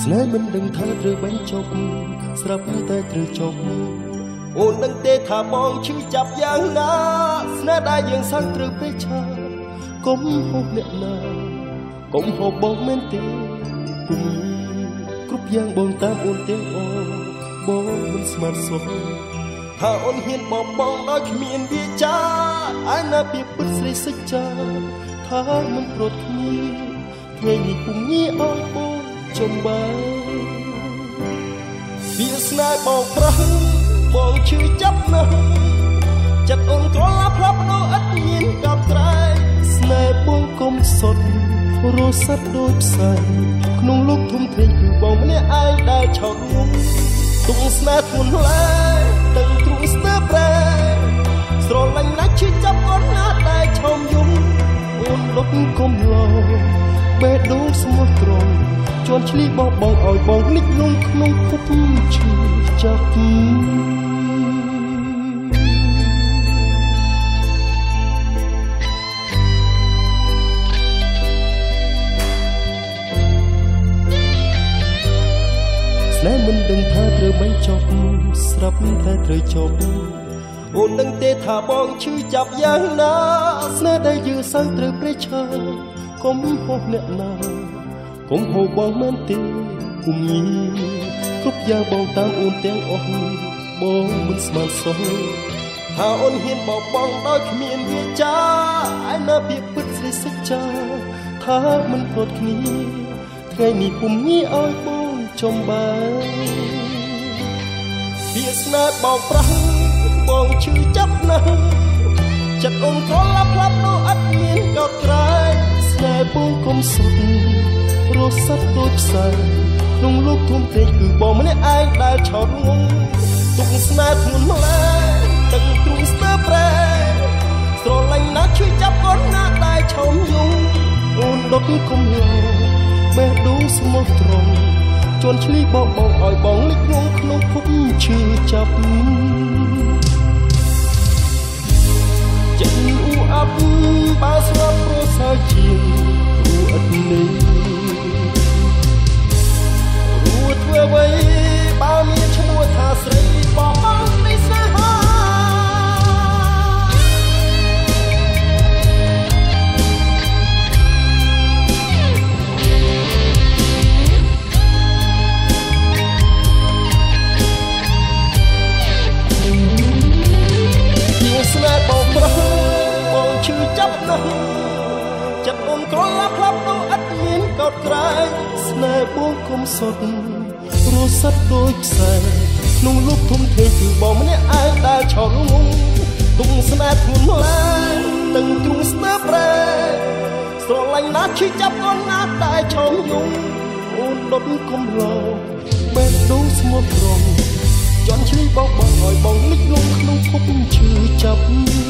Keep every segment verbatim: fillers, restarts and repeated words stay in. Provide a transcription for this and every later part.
ស្នេហ៍មិនដឹងថាត្រូវបញ្ចប់ស្រាប់តែត្រូវចប់អូនដឹងទេថាបងឈឺចាប់យ៉ាងណាស្នេហ៍ដែលយើងសាំងត្រូវពេលឆាកុំហូបអ្នកណាកុំហូបបងមែនទេគុំគ្រប់យ៉ាងបងតាមអូនទាំងអស់បងមិនស្មានសោះថាអូនហ៊ានបបងដោយគ្មានវាចាអាយណាពីពិតស្រីសច្ចាថាមិនប្រត់គ្នាថ្ងៃនេះគុំងាអោយបងចំបានវាស្នេហ៍បងប្រះបងឈឺចាប់ណាស់ចិត្តអូនក្រឡាផ្លាប់ដោឥតមានកោតក្រែងស្នេហ៍បងកុំសុទ្ធរស់សត្វដូចផ្សែងក្នុងលោកធំធេងគឺបងម្នាក់ឯងដែលឆោតងងទុកស្នេហ៍ធ្ងន់ឡែទាំងទ្រូងស្ទើរប្រែស្រឡាញ់ណាស់ឈឺចាប់អូនណាស់តែឆោមយំអូនលុកកុំឡងបេះដូងស្មោះត្រង់ជន់ឆ្លីបោះបងឲ្យបងលិចលងក្នុងភពឈឺចាប់ស្នេហ៍មិនដឹងថាត្រូវបញ្ចប់ស្រាប់តែត្រូវចប់អូនដឹងទេថាបងឈឺចាប់យ៉ាងណាស្នេហ៍ដែលយឺសាំងត្រូវប្រេះឆាកុំហូបអ្នកណាកុំហូបបងមែនទេគុំញីគ្រប់យ៉ាងបងតាមអូនទាំងអស់បងមិនស្មានសោះថាអូនហ៊ានបបងដោយគ្មានវាចាឯណាពីពិតស្រីសច្ចាថាមិនប្រត់គ្នាថ្ងៃនេះគុំញីឲ្យបងចំបានវាស្នេហ៍បោកប្រាស់បងឈឺចាប់ណាស់ចិត្តអូនក្រឡាផ្លាប់ដោឥតមានកោតក្រែងស្នេហ៍បងកុំសុទ្ធរស់សត្វដូចផ្សែងក្នុងលោកធំធេងគឺបងម្នាក់ឯងដែលឆោតងងទុកស្នេហ៍ធ្ងន់ម្ល៉េះទាំងទ្រូងស្ទើរប្រែស្រឡាញ់ណាស់ឈឺចាប់អូនណាស់ដែលឆោមយំអូនដុតកុំឡងបេះដូងស្មោះត្រង់ជន់ឆ្លីបោកបងឲ្យបងលិចងងក្នុងភពឈឺចាប់ចិត្តអ៊ូអាប់បើស្រាប់ប្រសើរជាងរួអត់នេះរួធ្វើអ្វីបើមានឈ្មោះថាស្រីបងបងនៃស្នេហាស្នេហ៍បងប្រះបងឈឺចាប់ណាស់ចិត្តអូនក្រឡាផ្លាប់ដោឥតមានកោតក្រែងស្នេហ៍បងកុំសុទ្ធរស់សត្វដូចផ្សែងក្នុងលោកធំធេងគឺបងម្នាក់ឯងដែលឆោតងងទុកស្នេហ៍ធ្ងន់ម្ល៉េះទាំងទ្រូងស្ទើរប្រែស្រឡាញ់ណាស់ឈឺចាប់អូនណាស់តែឆោមយំអូនដុតកុំឡងបេះដូងស្មោះត្រង់ជន់ឆ្លីបោកបងឲ្យបងលិចលងក្នុងភពឈឺចាប់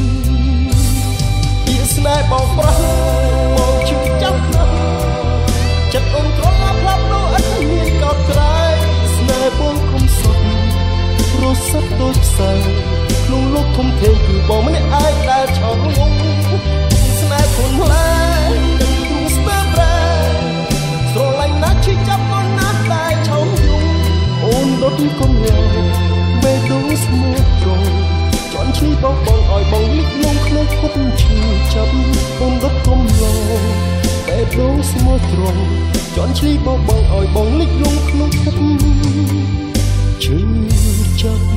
វាស្នេហ៍បងប្រះបងឈឺចាប់ណាស់ចិត្តអូនក្រឡាផ្លាប់ដោឥតមានកោតក្រែងស្នេហ៍បងកុំសុទ្ធរស់សត្វដូចផ្សែងក្នុងលោកធំធេងគឺបងម្នាក់ឯងដែលឆោតងងស្នេហ៍ធ្ងន់ម្ល៉េះទាំងទ្រូងស្ទើរប្រែស្រឡាញ់ណាស់ឈឺចាប់អូនណាស់តែឆោមយំអូនដុតកុំឡងបេះដូងស្មោះត្រង់ជន់ឆ្លីបោកបងឲ្យបងលិចលងក្នុងភពឈឺចាប់អូនដុតកុំឡងបេះដូងស្មោះត្រង់ជន់ឆ្លីបោកបងឲ្យបងលិចលងក្នុងភពឈឺចាប់